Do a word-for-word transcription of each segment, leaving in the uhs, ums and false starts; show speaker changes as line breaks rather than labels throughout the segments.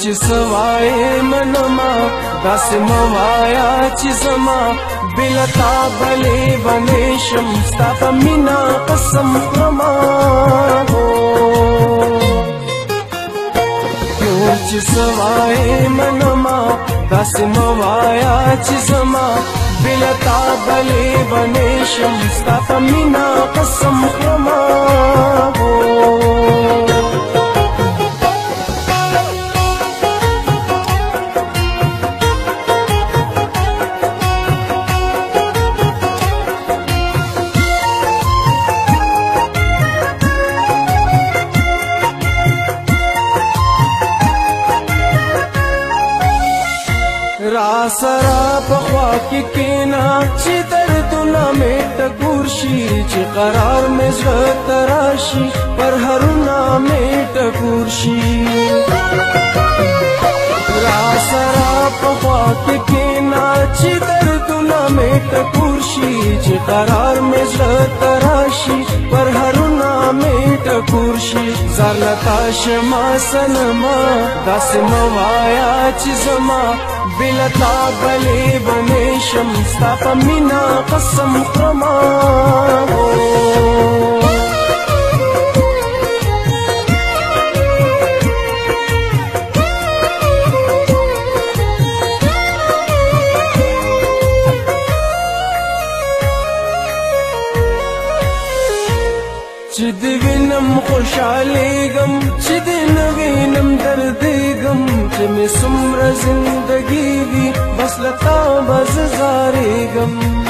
چې سوای منما داس موایا چې زما بلتا بلې بنې شم ستا په مینا قسم خرما چې سوای منما داس موایا چې زما بلتا بلې بنې شم ستا په مینا قسم خرما را سرا پخوا کی کینا چې دردونه مې ټکور شي چې قرار مې زړه تراشي پر هرونه مې ټکور شي را سرا پخوا کی کینا چې دردونه مې ټکور شي چې قرار مې زړه تراشي پر هرونه مې ټکور شي زار لتا شما سنما داس موایا چې زما بلتا بلې بنې شم ستا په مینا قسم خرما چې د وینم خوشحالېږم چې د نه وینم دردېږم چې مې څومره زندګي وي بس له تا به زه زارېږم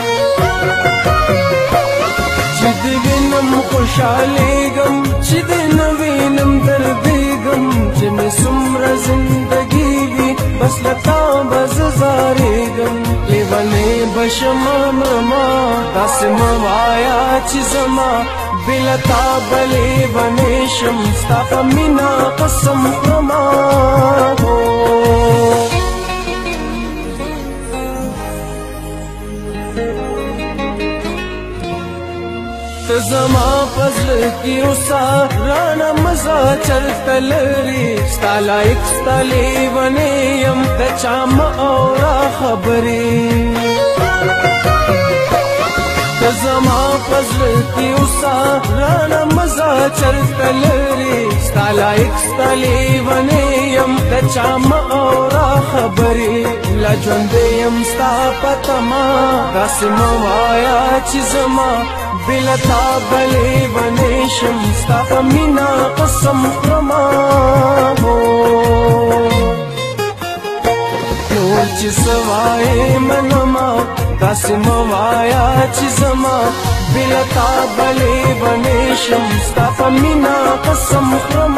چې د وینم خوشحالېږم چې د نه وینم دردېږم چې مې څومره زندګي وي بس له تا به زه زارېږم لیونۍ به شمه مرما داسې مه وایه چې زما بلتا بلې بنې شم ستا په مینا قسم خرما ته زما په زړه کې اوسه رانه مزه چرته لري ستا لایق ستا لیونۍ یم د چا مه اوره خبرې ته زما په زړه کې اوسه رانه مزه چرته لري ستا لایق ستا لیونۍ یم د چا مه اوره خبرې لا ژوندی یم ستا په تمه داسې مه وایه چې زما بلتا بلې بنې شم ستا په مینا قسم خرما نور چې سوای منما داسې مه وایه چې زما بلتا بلې بنې شم ستا په مینا قسم خرما